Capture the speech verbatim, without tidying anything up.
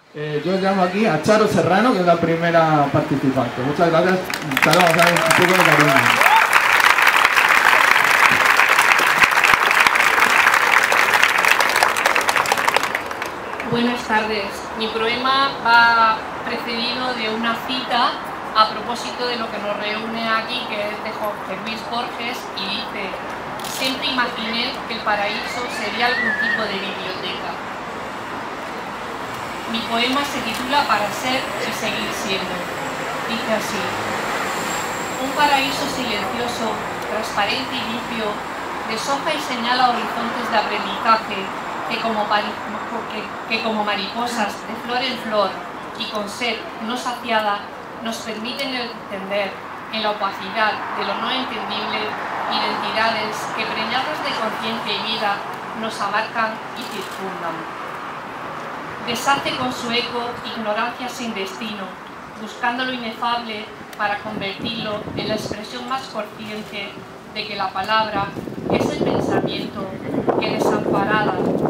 Eh, yo llamo aquí a Charo Serrano, que es la primera participante. Muchas gracias. Charo, vamos a ver un poco de cariño. Buenas tardes. Mi poema va precedido de una cita a propósito de lo que nos reúne aquí, que es de Jorge Luis Borges, y dice: siempre imaginé que el paraíso sería algún tipo de biblioteca. Mi poema se titula Para ser y seguir siendo. Dice así: un paraíso silencioso, transparente y limpio, deshoja y señala horizontes de aprendizaje que como, que, que como mariposas de flor en flor y con sed no saciada nos permiten entender en la opacidad de lo no entendible identidades que preñadas de conciencia y vida nos abarcan y circundan. Deshace con su eco ignorancia sin destino, buscando lo inefable para convertirlo en la expresión más consciente de que la palabra es el pensamiento que desamparada